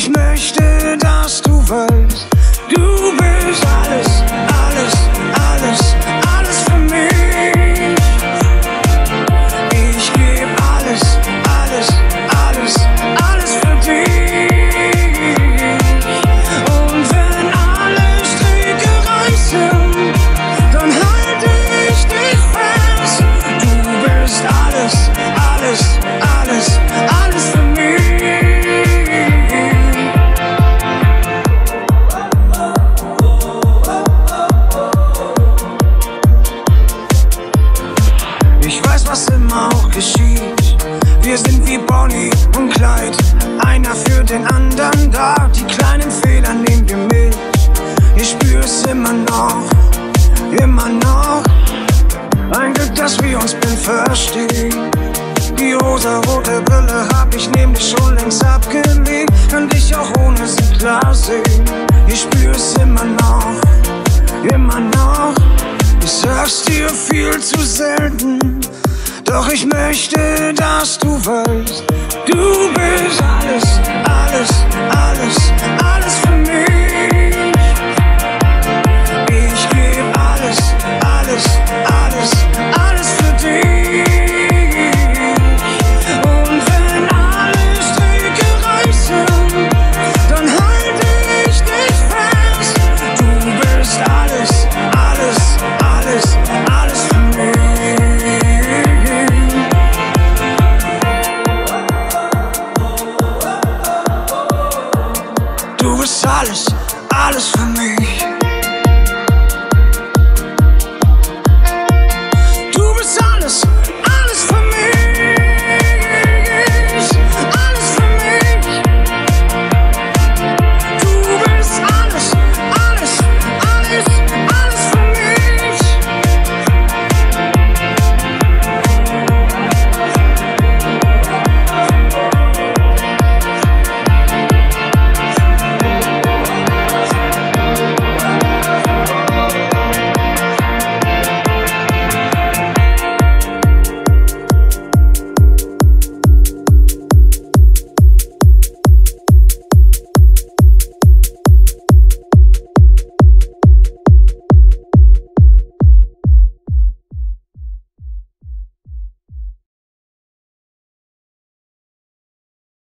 ich möchte, dass du weißt, du bist alles, alles, alles, alles für mich. Ich geb alles, alles, alles, alles für dich. Und wenn alle Stricke reißen, dann halte ich dich fest. Du bist alles, alles, alles, alles für mich. Ich weiß, was immer auch geschieht. Wir sind wie Bonnie und Clyde, einer für den anderen da. Die kleinen Fehler nehmen wir mit. Ich spür's immer noch, immer noch. Ein Glück, dass wir uns blind verstehen. Die rosa-rote Brille hab ich nämlich schon längst abgelegt. Kann dich auch ohne sie klar sehen. Ich spür's immer noch, immer noch. Ich sag's dir viel zu selten, doch ich möchte, dass du weißt, du bist alles, alles, alles, alles